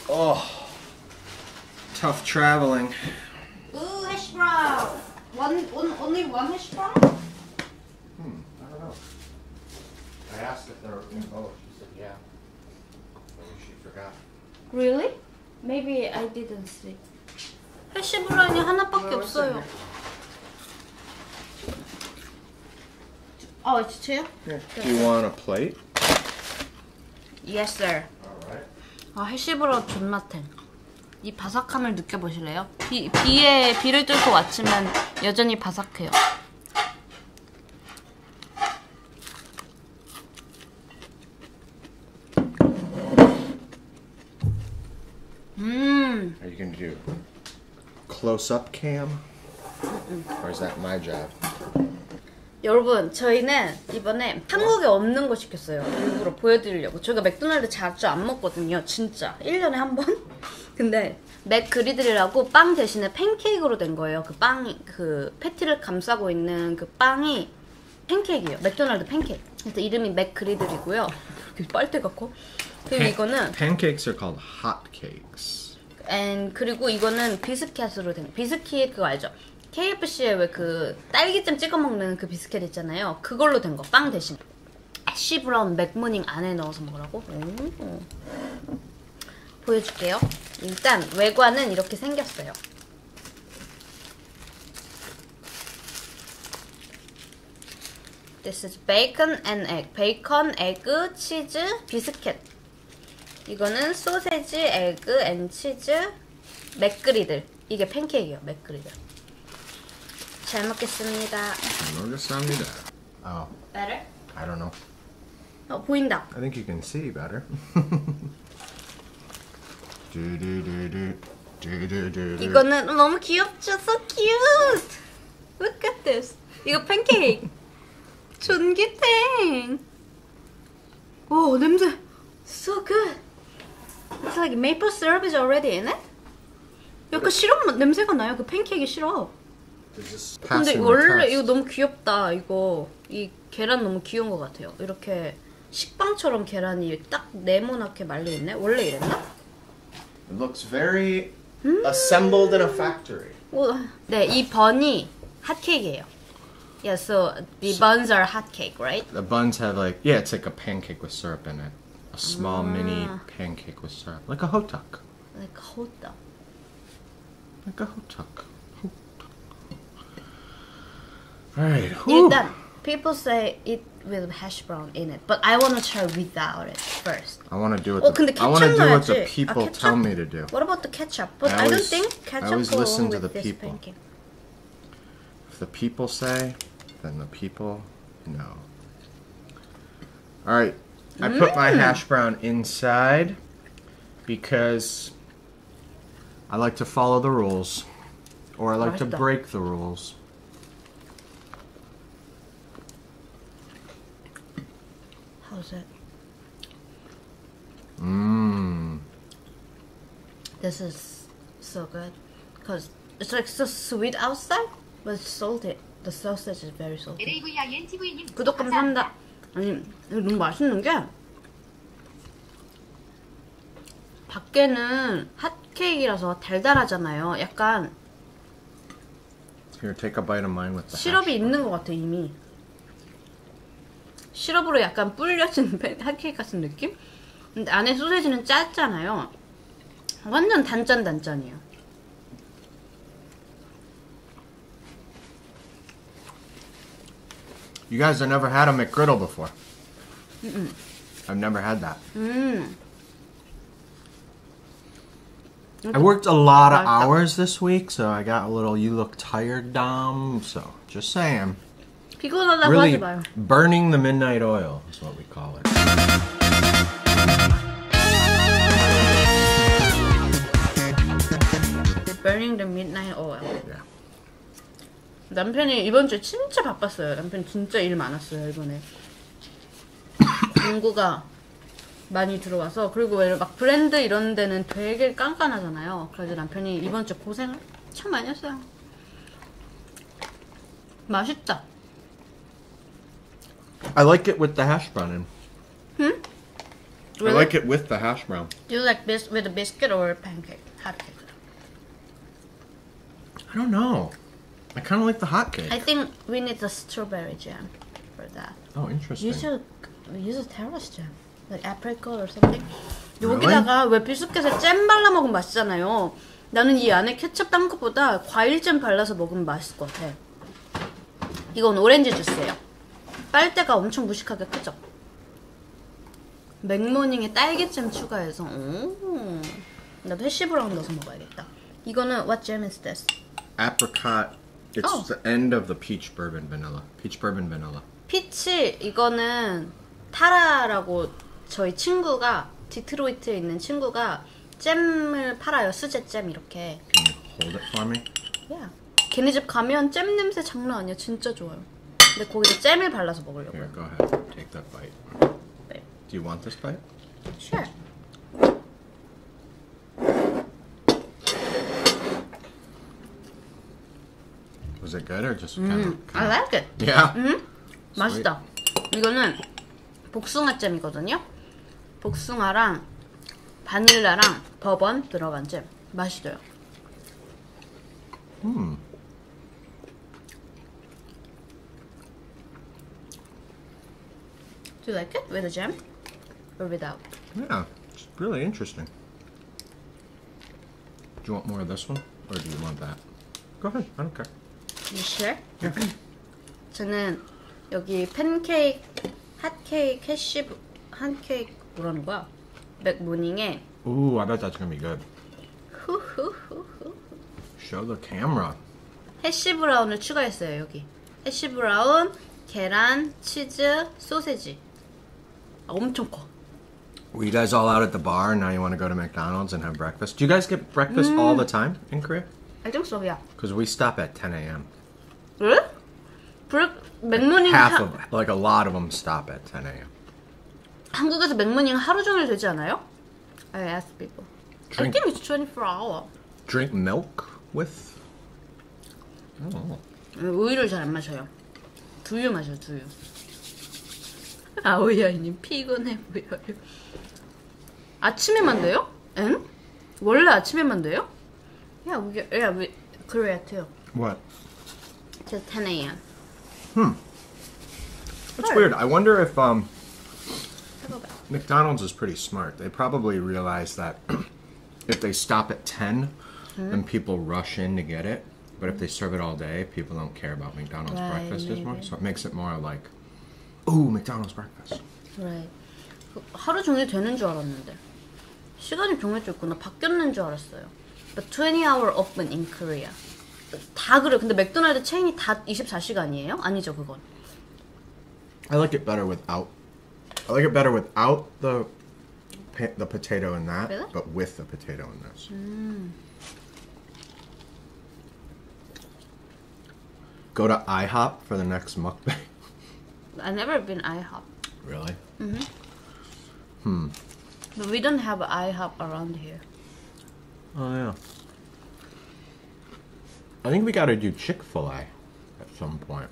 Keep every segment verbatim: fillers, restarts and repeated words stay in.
Oh, tough traveling. Ooh, hash brown. One, one, only one hash brown? Hmm, I don't know. I asked if they were in both. She said yeah. Maybe she forgot. Really? Maybe I didn't see. 해시 브라운이 하나밖에 없어요. Oh, it's two? Yeah. Do you want a plate? Yes, sir. Alright. 아, 해시 브라운 존맛해. 이 바삭함을 느껴보실래요? 비, 비에, 비를 뚫고 왔지만 여전히 바삭해요. 음. Are you going to do close-up cam? Or is that my job? 여러분, 저희는 이번에 한국에 없는 거 시켰어요. 일부러 보여드리려고. 저희가 맥도날드 자주 안 먹거든요. 진짜. 일 년에 한 번? 근데 맥그리들이라고 빵 대신에 팬케이크로 된 거예요. 그 빵이, 그 패티를 감싸고 있는 그 빵이 팬케이크예요. 맥도날드 팬케이크. 그래서 이름이 맥그리들이고요. 빨대 같고. 그리고 이거는 Pancakes are called hot cakes. and 그리고 이거는 비스켓으로 된 비스킷 그거 알죠? 케이에프씨에 왜 그 딸기잼 찍어 먹는 그 비스켓 있잖아요. 그걸로 된 거, 빵 대신. 애쉬 브라운 맥모닝 안에 넣어서 먹으라고? 오. 보여줄게요. 일단 외관은 이렇게 생겼어요. This is bacon and egg. 베이컨, 에그, 치즈, 비스켓. 이거는 소세지, 에그, 앤 치즈, 맥그리들. 이게 팬케이크예요, 맥그리들. 잘 먹겠습니다. 먹겠습니다. Oh. Better? I don't know. 어, 보인다. I think you can see better. do, do, do, do. Do, do, do, do. 이거는 너무 귀엽죠? So cute! Look at this. 이거 팬케이크. 전기탱. 오, 냄새. So good. It's like maple syrup is already in it? 약간 시럽 냄새가 나요. 그 팬케이크 시럽. 근데 원래 이거 너무 귀엽다. 이거 이 계란 너무 귀여운 것 같아요. 이렇게 식빵처럼 계란이 딱 네모나게 말려 있네. 원래 이랬나? It looks very 음. assembled in a factory. 오, 네, 이 번이 핫케이크예요. Yeah, so the buns are hot cake, right? The buns have like yeah, it's like a pancake with syrup in it. A small 아. mini pancake with syrup, like a hotak. Like hot. Like a hotak. Alright. 일단 people say it with hash brown in it, but I want to try without it first. I want to do what 어, the, 근데 I want to 케첩 do what the 넣어야지. people 아, 케첩? tell me to do. What about the ketchup? But I I, don't always- think I ketchup always goes listen to with the this people. pancake. If the people say, then the people know. Alright, I put my hash brown inside because I like to follow the rules. Or I like to 맛있다. break the rules. How's it? Mmm. This is so good because it's like so sweet outside, but it's salty. The sausage is very salty. 엘에이브이아이엔티브이님 구독 감사합니다. 아니 이거 너무 맛있는 게 밖에는 핫케이크라서 달달하잖아요. 약간 Here, take a bite of mine with the 시럽이 hash 있는 것 같아 이미. 시럽으로 약간 불려진 핫케이크 같은 느낌? 근데 안에 소세지는 짰잖아요. 완전 단짠 단짠이에요. You guys have never had a McGriddle before. Mm-mm. I've never had that. 음. I worked a lot of 맛있다. hours this week, so I got a little you look tired, Dom. So, just saying. 피곤하다고 Really 하지 마요. burning the midnight oil is what we call it. Burning the midnight oil. Yeah. 남편이 이번 주에 진짜 바빴어요. 남편 진짜 일 많았어요 이번에. 공구가 많이 들어와서 그리고 왜 막 브랜드 이런 데는 되게 깐깐하잖아요. 그래서 남편이 이번 주 고생을 참 많이 했어요. 맛있다. I like it with the hash brown in. 응? I like it with the hash brown. Do you like this with a biscuit or a pancake? Hot cake. I don't know. I kind of like the hot cake. I think we need the strawberry jam for that. Oh, interesting. You should use a terrace jam, like apricot or something. 여기다가 왜 비스켓에 잼 발라 먹으면 맛있잖아요. 나는 이 안에 케첩 딴 것보다 과일잼 발라서 먹으면 맛있을 것 같아. 이건 오렌지 주스예요. 빨대가 엄청 무식하게 크죠? 맥모닝에 딸기잼 추가해서 오, 나도 해시브라운 넣어서 먹어야겠다. 이거는 what jam is this? Apricot. It's Oh. the end of the peach bourbon vanilla. Peach bourbon vanilla. 피치 이거는 타라라고 저희 친구가 디트로이트에 있는 친구가 잼을 팔아요. 수제잼 이렇게. Can you hold it for me? 야, 걔네 집 가면 잼 냄새 장난 아니야. 진짜 좋아요. 근데 거기다 잼을 발라서 먹으려고요. Here, go ahead. Take that bite. 네. Do you want this bite? Sure. Was it good or just kind of? I like it. Yeah. 음, 맛있다. 이거는 복숭아 잼이거든요. 복숭아랑 바닐라랑 버번 들어간 잼. 맛있어요. Hmm. Do you like it with a jam or without? Yeah. It's really interesting. Do you want more of this one or do you want that? Go ahead. I don't care. You sure? Yeah. 저는 여기 팬케이크, 핫케이크, 캐시브, 핫케이크 뭐라는 거야? 맥모닝에 Ooh, I bet that's gonna be good. 후후후후 Show the camera. 해시 브라운을 추가했어요. 여기 해시 브라운, 계란, 치즈, 소세지. 아, 엄청 커. Were you guys all out at the bar and now you want to go to McDonald's and have breakfast? Do you guys get breakfast all the time in Korea? I think so, yeah. Because we stop at ten a.m. 그래? 브렉 맥모닝 Half 하, of, like a lot of them stop at ten a.m. 한국에서 맥모닝 하루 종일 되지 않아요? I ask people. I Drink- think it's twenty-four hour. Drink milk with? Oh. 우유를 잘 안 마셔요. 두유 마셔요, 두유. 아오야이님 피곤해 보여요. 아침에만 돼요? 엥? 원래 아침에만 돼요? Yeah, we get, yeah, we Korea too. What? Till ten a.m. That's Sure. weird. I wonder if um, 잠깐만. McDonald's is pretty smart. They probably realize that if they stop at ten, then people rush in to get it. But if they serve it all day, people don't care about McDonald's Right, breakfast as maybe. much. So it makes it more like, ooh, McDonald's breakfast. Right. 그 하루 종일 되는 줄 알았는데 시간이 정해져 있구나. 바뀌었는 줄 알았어요. But twenty hour open in Korea. 다 그래. 근데 맥도날드 체인이 다 이십사 시간이에요? 아니죠, 그건. I like it better without. I like it better without the pa- the potato in that, Really? but with the potato in this. Go to IHOP for the next mukbang. I've never been IHOP. Really? But we don't have IHOP around here. Oh yeah. I think we got to do Chick-fil-A at some point.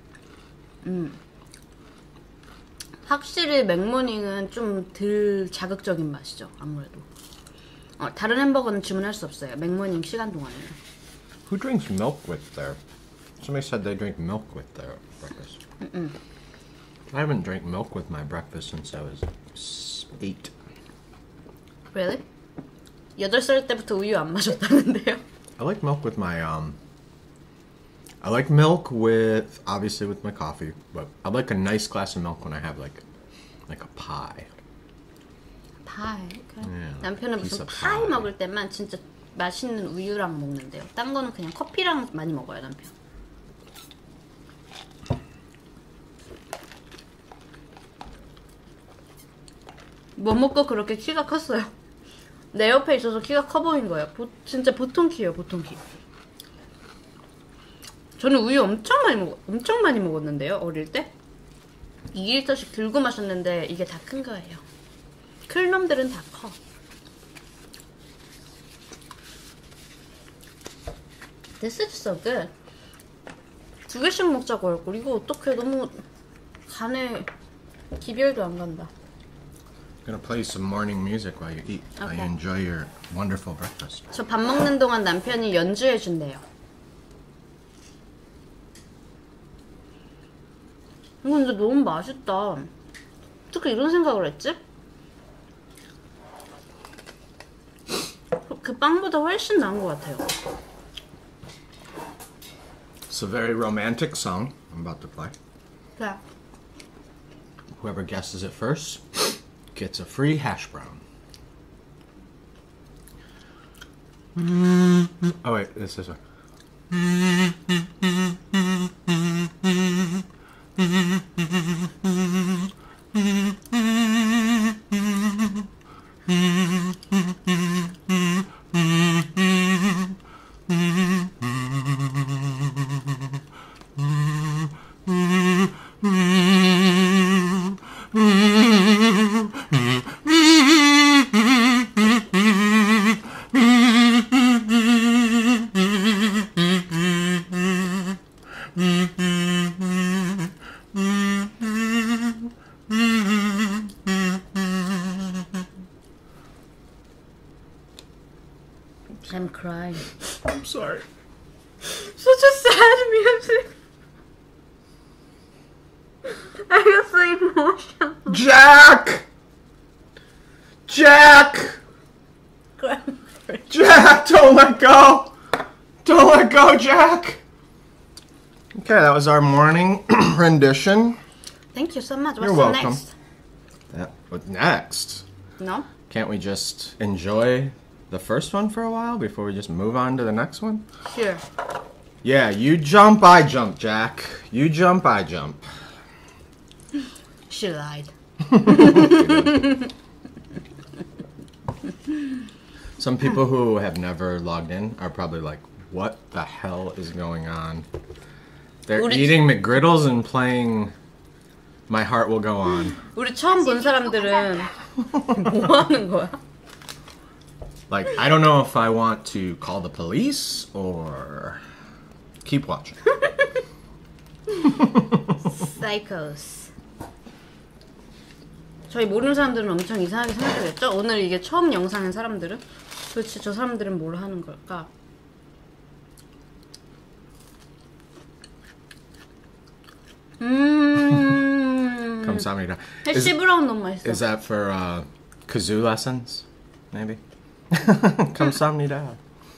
확실히 맥모닝은 좀 덜 자극적인 맛이죠, 아무래도. 어, 다른 햄버거는 주문할 수 없어요. 맥모닝 시간 동안에는. Who drinks milk with their? Somebody said they drink milk with their breakfast. Mm-mm. I haven't drank milk with my breakfast since I was s- eight. Really? 여덟 살 때부터 우유 안 마셨다는데요? I like milk with my um. I like milk with obviously with my coffee, but I like a nice glass of milk when I have like like a pie. 파이. 오케이. Yeah, 남편은 piece 무슨 of 파이 pie. 먹을 때만 진짜 맛있는 우유랑 먹는데요. 딴 거는 그냥 커피랑 많이 먹어요, 남편. 뭐 먹고 그렇게 키가 컸어요? 내 옆에 있어서 키가 커 보인 거예요. 보, 진짜 보통 키예요, 보통 키. 저는 우유 엄청 많이 먹, 엄청 많이 먹었는데요, 어릴 때. 이 리터씩 들고 마셨는데 이게 다 큰 거예요. 클 놈들은 다 커. This is so good. 두 개씩 먹자고 할걸. 이거 어떡해. 너무 간에 기별도 안 간다. gonna play you some morning music while you eat. While you Okay. enjoy your wonderful breakfast. 저 밥 먹는 동안 남편이 연주해 준대요. 이거 근데 너무 맛있다. 어떻게 이런 생각을 했지? 그 빵보다 훨씬 나은 것 같아요. It's a very romantic song I'm about to play. 네. Whoever guesses it first gets a free hash brown. Oh wait, this is a. I'm crying. I'm sorry. Such a sad music. I got so emotional. Jack! Jack! Jack, don't let go! Don't let go, Jack! Okay, that was our morning rendition. Thank you so much. What's You're the welcome. next? That, what next? No? Can't we just enjoy the first one for a while before we just move on to the next one? Sure. Yeah, you jump, I jump, Jack. You jump, I jump. She lied. Some people who have never logged in are probably like, what the hell is going on? They're 우리- eating McGriddles and playing My Heart Will Go On. 우리 처음 본 사람들은 뭐 하는 거야? Like, I don't know if I want to call the police or keep watching. Psychos. 저희 모르는 사람들은 엄청 이상하게 생각하겠죠? 오늘 이게 처음 영상인 사람들은? 도대체 저 사람들은 뭘 하는 걸까? 음. 감사합니다. Is, 해시 브라운 너무 맛있어. is that for uh, kazoo lessons? Maybe? 감사합니다.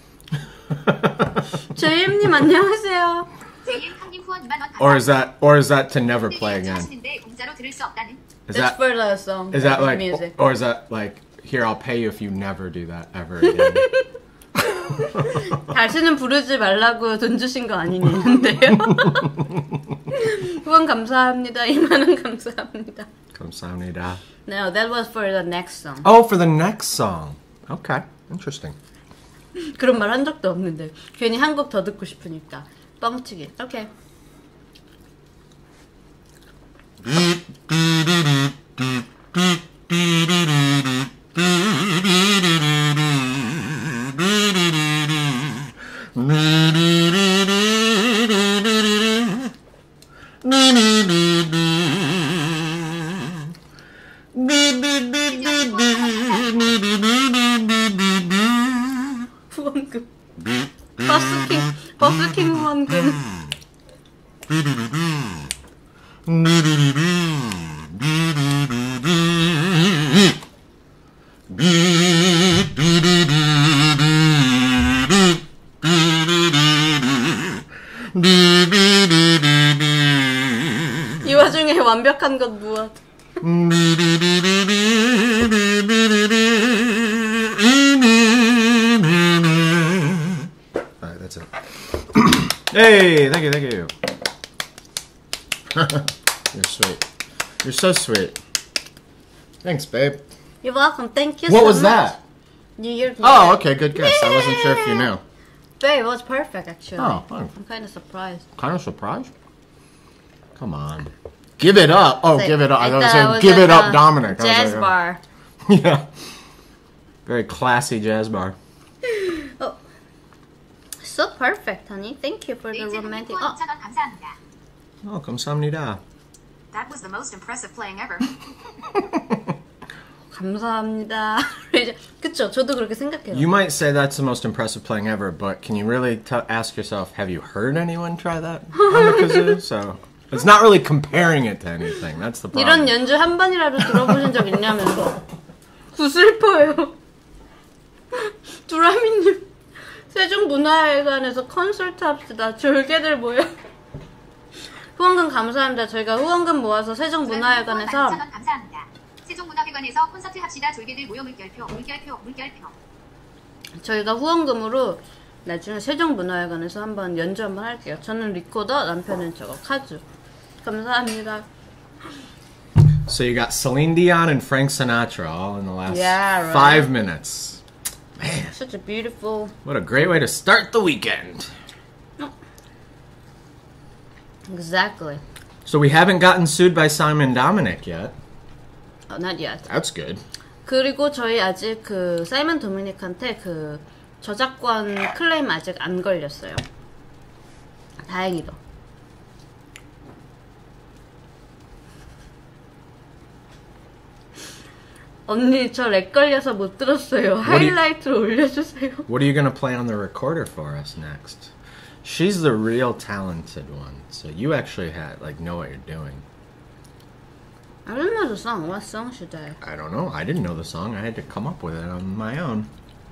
제임님 안녕하세요. Or is that or is that to never play again? Is It's that for the song. is that like music. or is that like here I'll pay you if you never do that ever again? 다시는 부르지 말라고 돈 주신 거 아니냐는데요. 후원 감사합니다. 이만원 감사합니다. 감사합니다. No, that was for the next song. Oh, for the next song. Okay, interesting. 그런 말 한 적도 없는데 괜히 한 곡 더 듣고 싶으니까 뻥치기. 오케이. 후원금. 버스킹 버스킹 후원금. 이 와중에 완벽한 것 무엇? Alright, that's it. Hey, thank you, thank you. You're sweet. You're so sweet. Thanks, babe. You're welcome. Thank you What so was much. that? New Year's Oh, Eve. okay, good guess. I wasn't sure if you knew. Babe, it was perfect actually. Oh, fine. I'm kind of surprised. Kind of surprised. Come on. Give it up. Oh, Like, give it up. I I was thought saying, I was give at it up, a Dominic. I was Jazz like, bar. Yeah. Very classy jazz bar. Oh, so perfect, honey. Thank you for the romantic. Oh, Oh, 감사합니다. That was the most impressive playing ever. 감사합니다. 이제 그쵸? 저도 그렇게 생각해요. You might say that's the most impressive playing ever, but can you really t- ask yourself, have you heard anyone try that on the kazoo? So it's not really comparing it to anything. That's the problem. 이런 연주 한 번이라도 들어보신 적 있냐면서 구슬퍼요. 두라미님 세종문화회관에서 콘서트 합시다. 졸개들 모여. 후원금 감사합니다. 저희가 후원금 모아서 세종문화회관에서 만 이천 원 감사합니다. 세종문화회관에서 콘서트 합시다. 졸개들 모여. 물결표 물결표 물결표. 저희가 후원금으로 나중에 세종문화회관에서 한번 연주 한번 할게요. 저는 리코더, 남편은 저거 카주. 감사합니다. So you got Celine Dion and Frank Sinatra all in the last Yeah, right. five minutes. Man, Such a beautiful. what a great way to start the weekend. Exactly. So we haven't gotten sued by Simon Dominic yet. Oh, not yet. That's good. 그리고 저희 아직 그 사이먼 도미닉한테 그 저작권 클레임 아직 안 걸렸어요. 다행히도. 언니 저 렉 걸려서 못 들었어요. do you- 하이라이트로 올려주세요. What are you going to play on the recorder for us next? She's the real talented one, so you actually had like know what you're doing. I don't know the song. What song should I? I don't know. I didn't know the song. I had to come up with it on my own.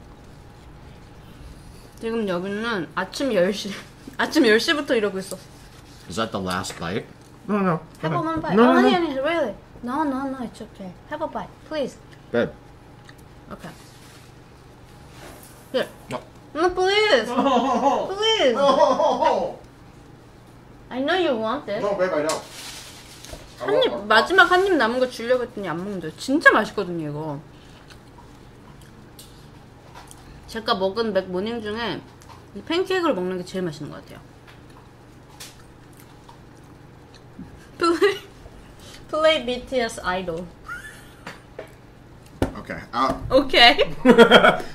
지금 여기는 아침 열 시 아침 열 시부터 이러고 있었어. Is that the last bite? No, no. Have a one bite. No, oh, no, honey, no. honey, really? No, no, no, it's okay. Have a bite, please. Babe. Okay. Here. No. No, please. No. Please. No. I know you want it. No, babe, I don't. 한 입, 마지막 한 입 남은 거 주려고 했더니 안 먹는데. 진짜 맛있거든요, 이거. 제가 먹은 맥 모닝 중에 이 팬케이크를 먹는 게 제일 맛있는 것 같아요. Play, play B T S Idol. Okay. Uh, Okay.